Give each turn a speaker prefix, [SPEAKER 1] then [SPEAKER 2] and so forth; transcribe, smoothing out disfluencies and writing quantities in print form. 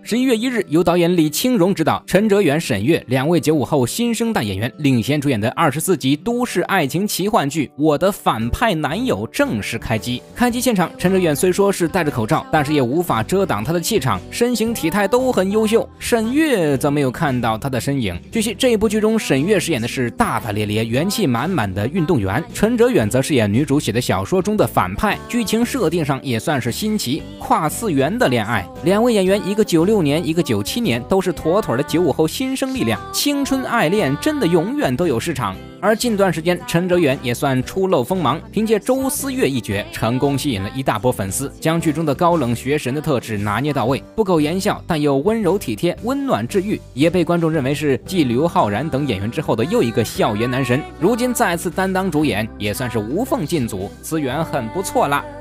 [SPEAKER 1] 11月1日，由导演李青荣执导，陈哲远、沈月两位95后新生代演员领衔主演的24集都市爱情奇幻剧《我的反派男友》正式开机。开机现场，陈哲远虽说是戴着口罩，但是也无法遮挡他的气场，身形体态都很优秀。沈月则没有看到他的身影。据悉，这一部剧中，沈月饰演的是大大咧咧、元气满满的运动员，陈哲远则饰演女主写的小说中的反派。剧情设定上也算是新奇，跨次元的恋爱。两位演员，一个96年，一个97年，都是妥妥的95后新生力量，青春爱恋真的永远都有市场。而近段时间，陈哲远也算初露锋芒，凭借周思月一角，成功吸引了一大波粉丝，将剧中的高冷学神的特质拿捏到位，不苟言笑，但又温柔体贴、温暖治愈，也被观众认为是继刘昊然等演员之后的又一个校园男神。如今再次担当主演，也算是无缝进组，资源很不错啦。